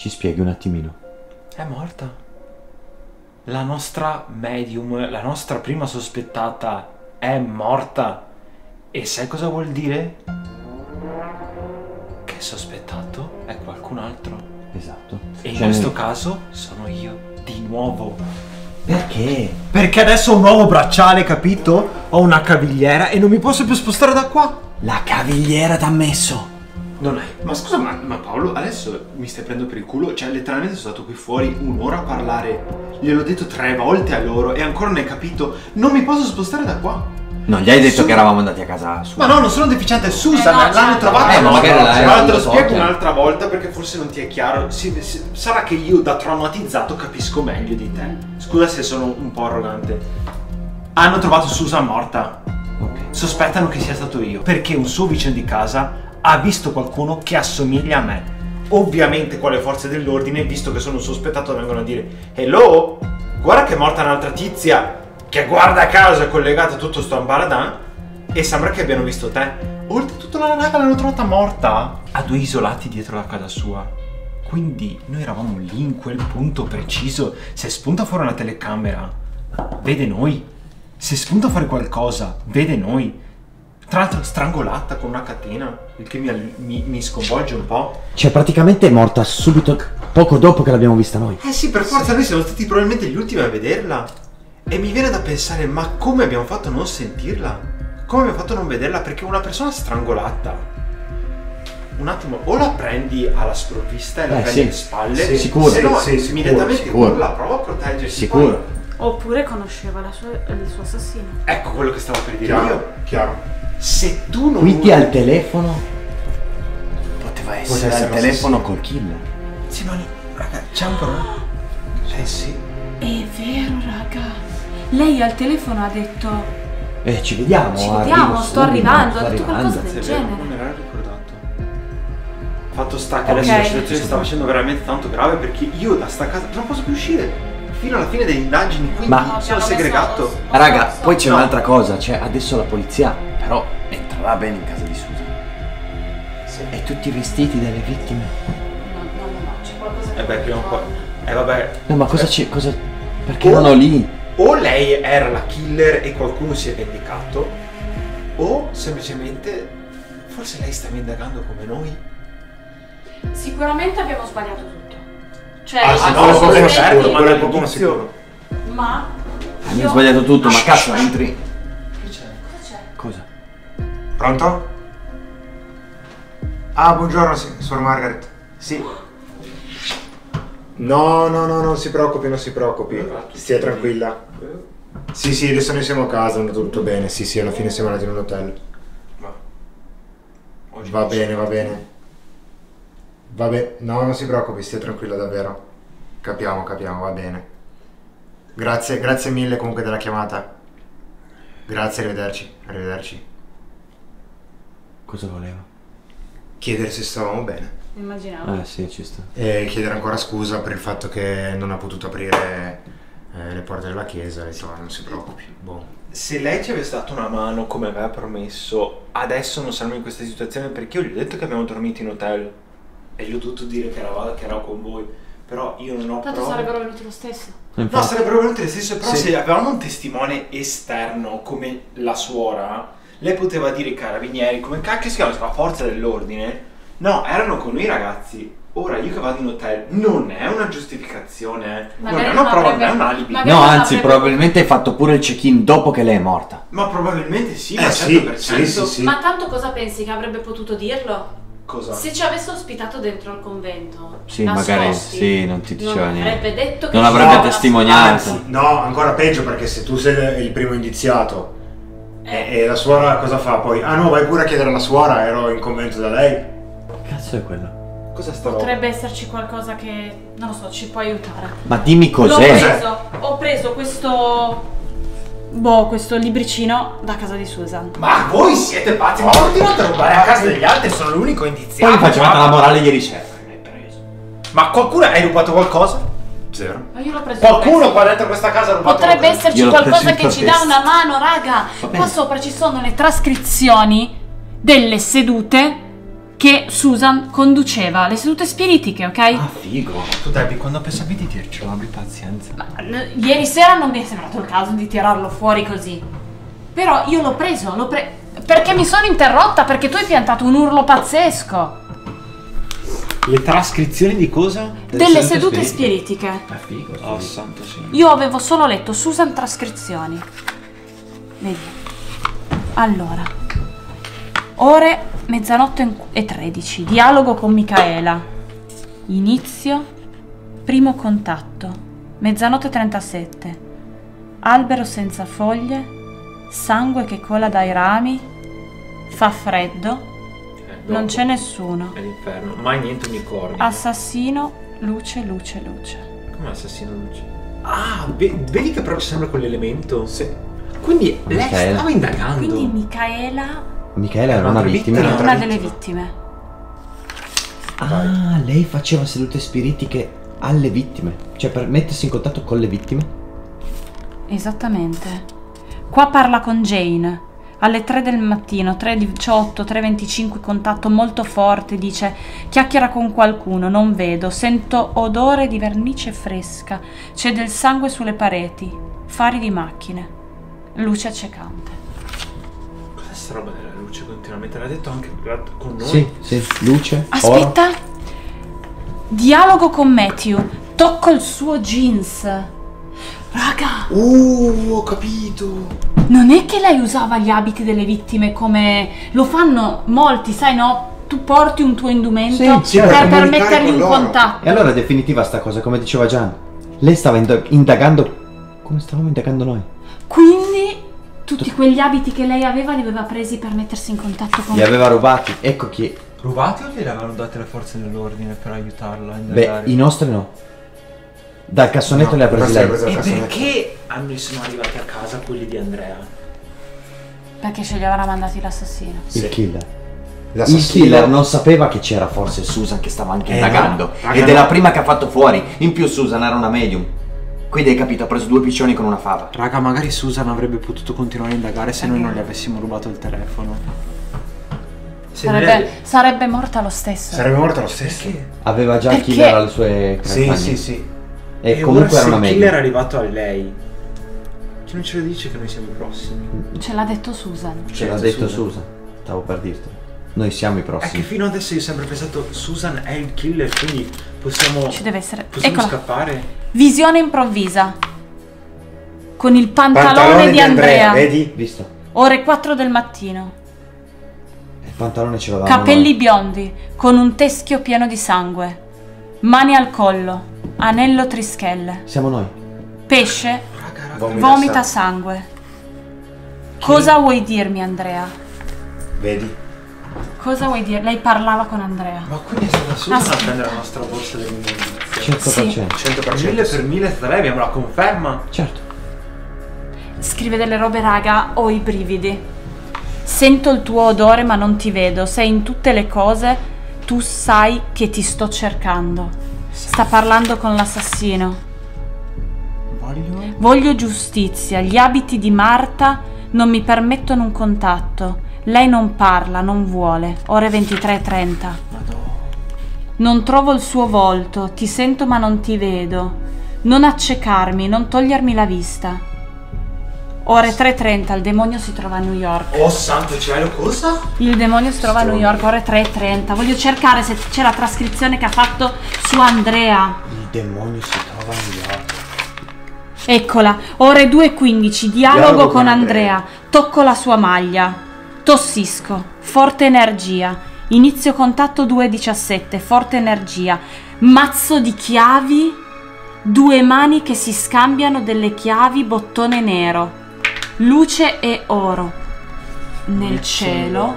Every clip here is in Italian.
Ci spieghi un attimino? È morta. La nostra medium, la nostra prima sospettata è morta. E sai cosa vuol dire? Che il sospettato è qualcun altro. Esatto. E in questo caso sono io, di nuovo. Perché? Perché adesso ho un nuovo bracciale, capito? Ho una cavigliera e non mi posso più spostare da qua. La cavigliera t'ha messo. Non è. Ma scusa, ma Paolo, adesso mi stai prendendo per il culo? Cioè, letteralmente sono stato qui fuori un'ora a parlare. Gliel'ho detto 3 volte a loro e ancora non hai capito. Non mi posso spostare da qua. Non gli hai detto che eravamo andati a casa sua? Ma no, non sono deficiente, Susan, no, l'hanno trovata. ma magari ma te lo spiego un'altra volta perché forse non ti è chiaro. Sarà che io da traumatizzato capisco meglio di te. Scusa se sono un po' arrogante. Hanno trovato Susan morta. Ok. Sospettano che sia stato io perché un suo vicino di casa ha visto qualcuno che assomiglia a me. Ovviamente qua le forze dell'ordine, visto che sono un sospettato, vengono a dire: hello, guarda che è morta un'altra tizia che guarda caso è collegata a tutto sto ambaradan, e sembra che abbiano visto te. Oltretutto la raga l'hanno trovata morta a 2 isolati dietro la casa sua. Quindi noi eravamo lì in quel punto preciso. Se spunta fuori una telecamera vede noi. Se spunta fuori qualcosa vede noi. Tra l'altro strangolata con una catena, il che mi sconvolge un po'. Cioè praticamente è morta subito, poco dopo che l'abbiamo vista noi. Eh sì, per forza, noi siamo stati probabilmente gli ultimi a vederla. E mi viene da pensare, ma come abbiamo fatto a non sentirla? Come abbiamo fatto a non vederla? Perché una persona strangolata, un attimo, o la prendi alla sprovvista e la prendi alle spalle, sì, sicuro, se no sì, immediatamente sicuro. la prova a proteggersi. Sicuro. Poi. Oppure conosceva il suo assassino. Ecco quello che stavo per dire io. Chiaro. Se tu non Quindi al telefono poteva essere al telefono col killer. Sì, ma raga, c'è un problema. Eh sì. È vero, raga. Lei al telefono ha detto: ci vediamo. ci vediamo, arrivo sto subito, arrivando, sto ha detto arrivando. qualcosa del Se non genere. me l'ero ricordato. Fatto sta che Ok. adesso la situazione si sta facendo veramente tanto grave perché io da sta casa non posso più uscire fino alla fine delle indagini, quindi Ma- sono segregato. Raga, poi c'è No. un'altra cosa, cioè adesso la polizia però entrerà bene in casa di Susan. E tutti i vestiti delle vittime. No, c'è qualcosa che Beh, non prima o poi. ricorda. Vabbè. No, ma cosa c'è? Cosa? Perché erano lì? O lei era la killer e qualcuno si è vendicato, o semplicemente forse lei stava indagando come noi. Sicuramente abbiamo sbagliato tutto. Cioè, Ah, sì, no, no, lo quello so, è certo, sicuro, ma quello è dall'inizio- poco sicuro. ma Abbiamo sbagliato tutto, ma cazzo, entri. Che c'è? Cosa c'è? Cosa? Pronto? Ah, buongiorno, signor Margaret. Sì. No, non si preoccupi, non si preoccupi. Stia tranquilla. Sì, adesso noi siamo a casa, è andato tutto bene. Sì, alla fine siamo andati in un hotel. Va bene, va bene. Va bene, no, non si preoccupi, stia tranquilla davvero. Capiamo, va bene. Grazie mille comunque della chiamata. Grazie, arrivederci. Cosa voleva? Chiedere se stavamo bene. Immaginavo. Sì, ci sta. E chiedere ancora scusa per il fatto che non ha potuto aprire le porte della chiesa. E non si preoccupi. Boh. Se lei ci avesse dato una mano come aveva promesso, adesso non saremmo in questa situazione, perché io gli ho detto che abbiamo dormito in hotel e gli ho dovuto dire che ero con voi, però io non ho Tanto prove. sarebbero venuti lo stesso. No, sarebbero venuti lo stesso, però Sì. se avevamo un testimone esterno come la suora, lei poteva dire ai carabinieri, come cacchio si chiama, la forza dell'ordine. No, erano con noi ragazzi. Ora io che vado in hotel non è una giustificazione, non Magari è una non prova, avrebbe- non è un alibi. magari- No, non anzi, avrebbe- probabilmente hai fatto pure il check-in dopo che lei è morta. Ma probabilmente sì, ma Sì, 100%. sì. Ma tanto cosa pensi che avrebbe potuto dirlo? Cosa? Se ci avesse ospitato dentro al convento, Sì, magari nascosti, sì, non ti diceva non niente. avrebbe detto che Non ci avrebbe stava testimoniato. nascosto. No, ancora peggio perché se tu sei il primo indiziato e la suora cosa fa poi? Ah no, vai pure a chiedere alla suora, ero in convento da lei. Che cazzo è quello? Cosa sta roba? Potrebbe esserci qualcosa che, non lo so, ci può aiutare. Ma dimmi L'ho cos'è. ho preso questo libricino da casa di Susan. Ma voi siete pazzi, ma continuate a rubare a casa degli altri, sono l'unico indiziato. Poi mi facevate la morale ieri sera. Ma qualcuno hai rubato qualcosa? Zero. Ma io l'ho preso Qualcuno questo. qua dentro questa casa ha rubato Potrebbe qualcosa? esserci Io l'ho qualcosa preso che in ci dà testa. una mano, raga. Va bene. Qua sopra ci sono le trascrizioni delle sedute che Susan conduceva le sedute spiritiche, ok? Ah, figo. Tu Debbie, quando pensavi di dircelo, abbi pazienza. Ieri sera non mi è sembrato il caso di tirarlo fuori così. Però io l'ho preso, perché mi sono interrotta, perché tu hai piantato un urlo pazzesco. Le trascrizioni di cosa? Delle sedute spiritiche. Ah, figo. Oh, santo signore. Io avevo solo letto Susan trascrizioni. Vedi. Allora. Ore mezzanotte e 13. Dialogo con Micaela. Inizio. Primo contatto. Mezzanotte 37. Albero senza foglie. Sangue che cola dai rami. Fa freddo. Non c'è nessuno. È l'inferno. Mai niente unicorni. Assassino. Luce, luce, luce. Come assassino luce? Ah, vedi che però ci sembra quell'elemento? Sì. Quindi lei Micaela. stava indagando. Quindi Micaela Micaela era una Un'altra vittima. è vittima. una delle vittime. Ah, lei faceva sedute spiritiche alle vittime. Cioè per mettersi in contatto con le vittime. Esattamente. Qua parla con Jane. Alle 3 del mattino, 3:18, 3:25, contatto molto forte, dice: chiacchiera con qualcuno, non vedo, sento odore di vernice fresca, c'è del sangue sulle pareti, fari di macchine, luce accecante. Cos'è sta roba della luce continuamente? L'ha detto anche con noi? Sì, sì, luce. oro. Aspetta! Dialogo con Matthew, tocco il suo jeans. Raga, Ho capito. non è che lei usava gli abiti delle vittime come lo fanno molti, sai, no? Tu porti un tuo indumento Sì, per comunicare metterli con in loro. contatto. E allora è definitiva sta cosa, come diceva Gian. Lei stava indagando come stavamo indagando noi. Quindi tutti quegli abiti che lei aveva li aveva presi per mettersi in contatto con Li aveva rubati. Ecco chi. Rubati o glieli avevano date le forze dell'ordine per aiutarlo a Beh, indagare? i nostri no. Dal cassonetto No, li ha presi questo è lei. questo. E cassonetto. perché sono arrivati a casa quelli di Andrea? perché ce li avranno mandati l'assassino. Il killer. Il L'assassino. killer non sapeva che c'era forse Susan che stava anche indagando. no. Raga, Ed è no. la prima che ha fatto fuori. In più Susan era una medium. Quindi hai capito, ha preso 2 piccioni con una fava. Raga, magari Susan avrebbe potuto continuare a indagare se noi non gli avessimo rubato il telefono. Sarebbe morta lo stesso. Sarebbe morto lo stesso. Perché? Aveva già il Perché? killer alle sue Sì, campagne. sì, sì. E comunque ora era una se il killer è medium. arrivato a lei, chi non ce lo dice che noi siamo i prossimi? Ce l'ha detto Susan. Ce l'ha detto Susan. Stavo per dirtelo. Noi siamo i È prossimi. che fino adesso io ho sempre pensato Susan è il killer, quindi possiamo Ci deve essere. possiamo Eccola. scappare. Visione improvvisa. Con il pantalone di Andrea. Vedi? Visto? Ore 4 del mattino. Il pantalone ce l'avevamo Capelli noi. biondi, con un teschio pieno di sangue. Mani al collo. Anello trischelle. Siamo noi. Pesce. Raga, Vomita sangue. Cosa vuoi dirmi, Andrea? Vedi? Cosa vuoi dire? Lei parlava con Andrea. ma quindi è stata Susan a Aspetta. prendere la nostra borsa dell'immondizia. 100%. 100%. 1000 per 1000 è stata lei, abbiamo la conferma. Certo. Scrive delle robe, raga, ho i brividi. Sento il tuo odore ma non ti vedo. Sei in tutte le cose. Tu sai che ti sto cercando. Sta parlando con l'assassino. Voglio giustizia. Gli abiti di Marta non mi permettono un contatto. Lei non parla, non vuole. Ore 23:30. Non trovo il suo volto. Ti sento ma non ti vedo. Non accecarmi, non togliermi la vista. Ore 3:30, il demonio si trova a New York. Oh santo cielo, cosa? Il demonio si trova a New York, ore 3:30. Voglio cercare se c'è la trascrizione che ha fatto su Andrea. Il demonio si trova a New York. Eccola, ore 2:15, dialogo con Andrea. Tocco la sua maglia. Tossisco, forte energia. Inizio contatto 2:17, forte energia. Mazzo di chiavi, 2 mani che si scambiano delle chiavi, bottone nero. Luce e oro. Nel cielo.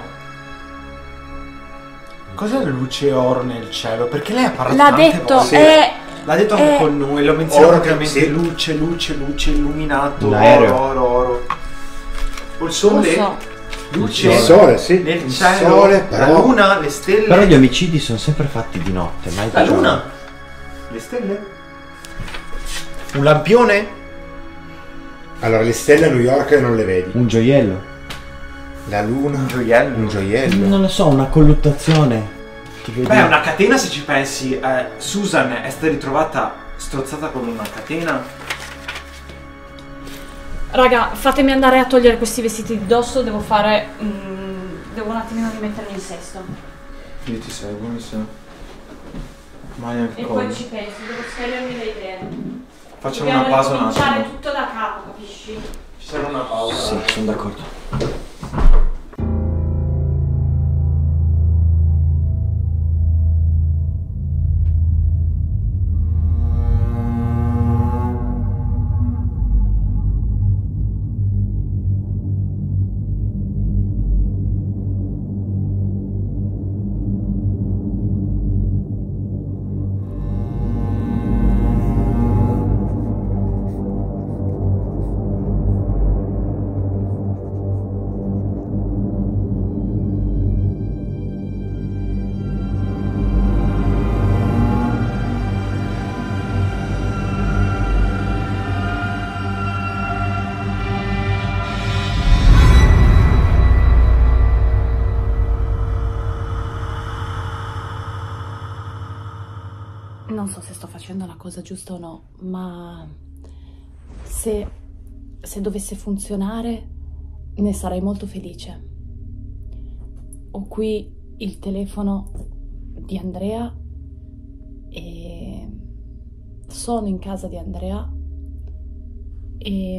Cos'è la luce oro nel cielo? Perché lei ha parlato L'ha tante detto, volte. L'ha detto anche con noi, lo menziona Oro, ovviamente. sì. Luce, luce, luce, illuminato. L'aereo. Oro, oro. O il lo sole. so. Luce. Il sole, sì. Nel Il cielo. sole, la però. luna, le stelle. Però gli omicidi sono sempre fatti di notte, mai La di giorno. luna. Le stelle. Un lampione? Allora, le stelle a New York non le vedi. Un gioiello. La luna. Un gioiello. Un gioiello. Non lo so, una colluttazione. Ti vedi? Beh, una catena se ci pensi. Susan è stata ritrovata strozzata con una catena. Raga, fatemi andare a togliere questi vestiti di dosso, devo fare... devo un attimino rimettermi in sesto. Io ti seguo, mi sa. Ma neanche E poi ci penso, devo schiarirmi le idee. Facciamo una pausa un cominciare attimo. tutto da capo, capisci? Ci serve una pausa. Sì, sono d'accordo. Non so se sto facendo la cosa giusta o no, ma se dovesse funzionare ne sarei molto felice. Ho qui il telefono di Andrea e sono in casa di Andrea e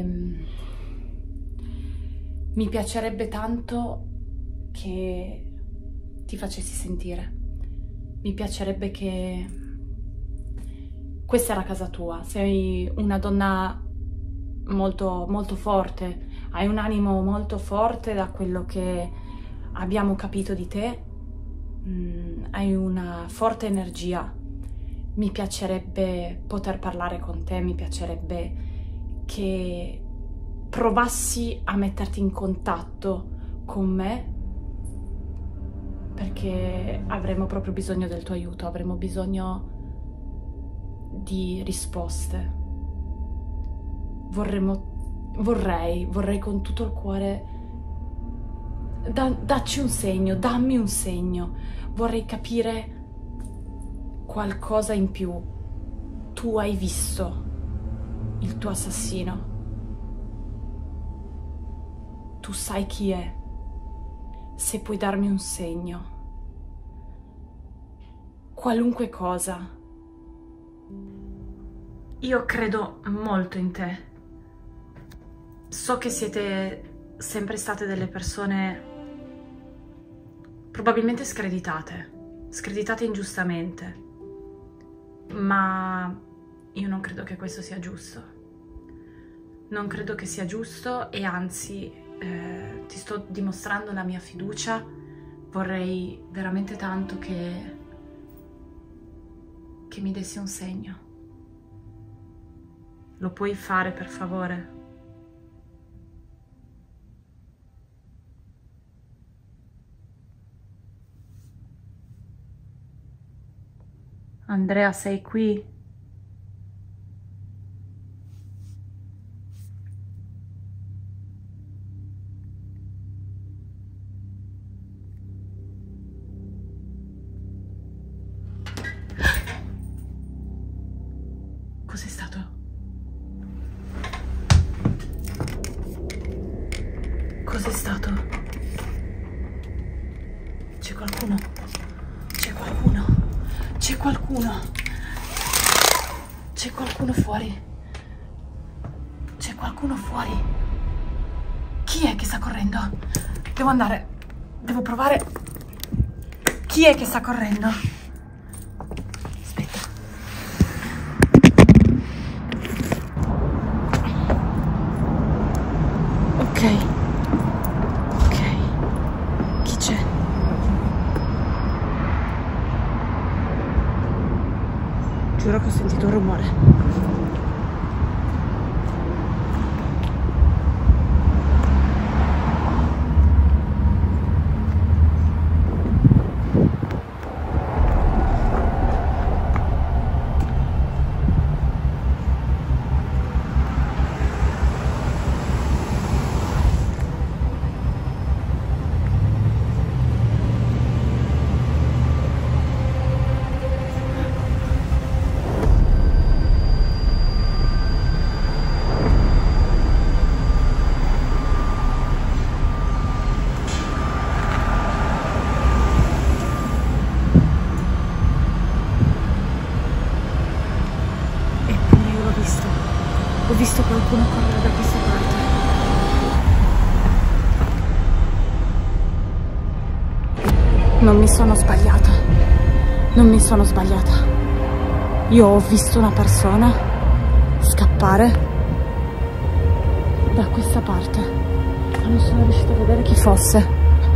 mi piacerebbe tanto che ti facessi sentire. Mi piacerebbe che questa era casa tua. Sei una donna molto, molto forte, hai un animo molto forte da quello che abbiamo capito di te, hai una forte energia. Mi piacerebbe poter parlare con te, mi piacerebbe che provassi a metterti in contatto con me, perché avremo proprio bisogno del tuo aiuto, avremo bisogno di risposte. Vorrei con tutto il cuore, dacci un segno, dammi un segno, vorrei capire qualcosa in più. Tu hai visto il tuo assassino, tu sai chi è, se puoi darmi un segno, qualunque cosa. Io credo molto in te. So che siete sempre state delle persone probabilmente screditate ingiustamente, ma io non credo che questo sia giusto. Non credo che sia giusto e anzi ti sto dimostrando la mia fiducia. Vorrei veramente tanto che mi dessi un segno. Lo puoi fare, per favore? Andrea, sei qui? Cos'è stato? Cos'è stato? C'è qualcuno? C'è qualcuno? C'è qualcuno? C'è qualcuno fuori? C'è qualcuno fuori? Chi è che sta correndo? Devo andare. Devo provare. Chi è che sta correndo? Aspetta. Ok. Chi c'è? Giuro che ho sentito un rumore. Non mi sono sbagliata. Non mi sono sbagliata. Io ho visto una persona scappare da questa parte, ma non sono riuscita a vedere chi fosse.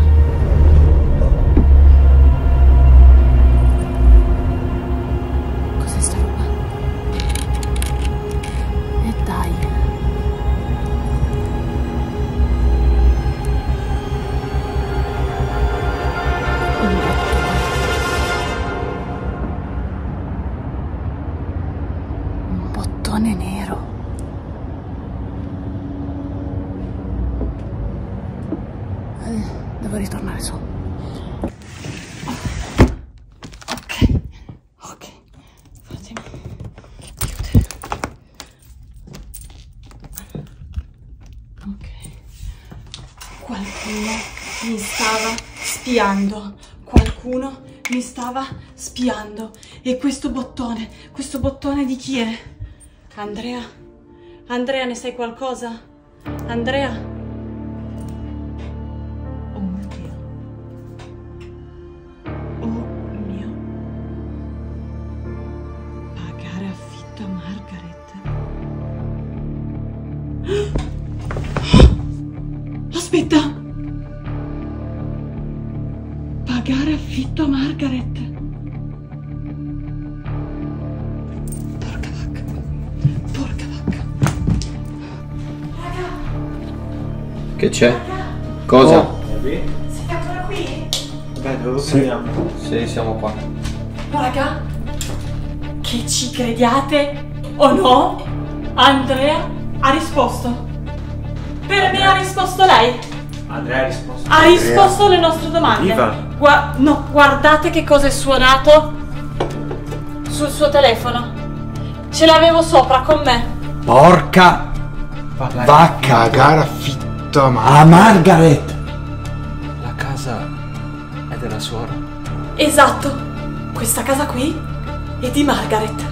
Cos'è sta roba? E dai. Un bottone nero. Devo ritornare su. Ok. Fatemi chiudere. Ok. Qualcuno mi stava spiando. Qualcuno mi stava spiando. E questo bottone di chi è? Andrea? Andrea, ne sai qualcosa? Andrea? Aspetta! Pagare affitto a Margaret. Porca vacca. Porca vacca. Raga! Che c'è? Cosa? Sei ancora qui? Beh, dove andiamo? Sì, siamo qua. Raga, che ci crediate o no, Andrea ha risposto. Per me ha risposto lei. Andrea ha risposto. Ha risposto alle nostre domande. Viva. No, guardate che cosa è suonato sul suo telefono. Ce l'avevo sopra con me. Porca vacca! Pagare affitto a A Margaret! La casa è della suora. Esatto. Questa casa qui è di Margaret.